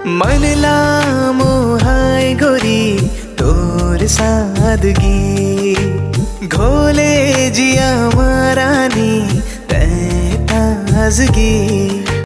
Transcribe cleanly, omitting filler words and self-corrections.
मन लामो हाय गोरी तोर सादगी, घोले जिया मारानी तै ताजगी।